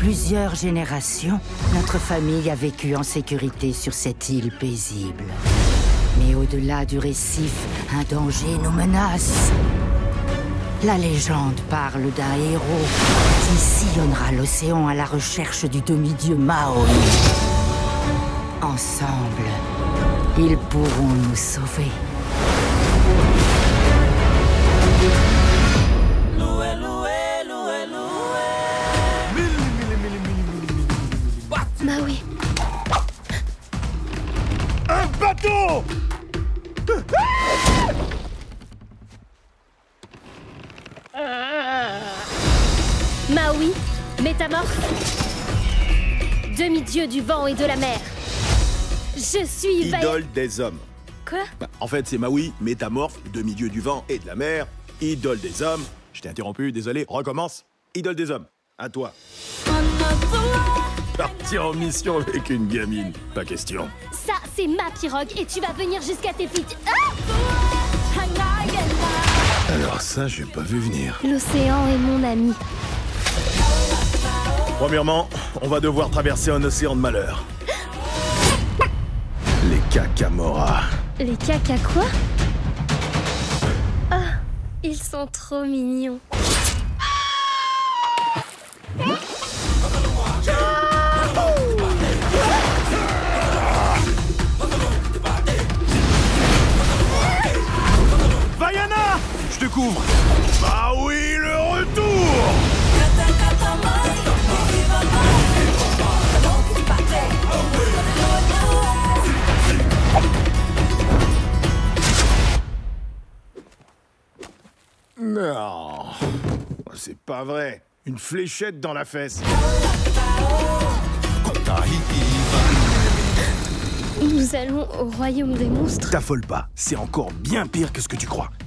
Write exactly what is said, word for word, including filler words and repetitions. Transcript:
plusieurs générations, notre famille a vécu en sécurité sur cette île paisible. Mais au-delà du récif, un danger nous menace. La légende parle d'un héros qui sillonnera l'océan à la recherche du demi-dieu Maui. Ensemble, ils pourront nous sauver. Maui. Un bateau! Maui, métamorphe. Demi-dieu du vent et de la mer. Je suis... Idole des hommes. Quoi? Bah, en fait, c'est Maui, métamorphe, demi-dieu du vent et de la mer, idole des hommes. Je t'ai interrompu, désolé, recommence. Idole des hommes, à toi. Partir en mission avec une gamine, pas question. Ça, c'est ma pirogue et tu vas venir jusqu'à tes feet. Ah! Alors ça, j'ai pas vu venir. L'océan est mon ami. Premièrement, on va devoir traverser un océan de malheur. Les Kakamora. Les caca quoi? Ah, ils sont trop mignons. Vaiana! Je te couvre. Bah oui, le retour! Non, c'est pas vrai. Une fléchette dans la fesse. Nous allons au royaume des monstres. T'affole pas, c'est encore bien pire que ce que tu crois.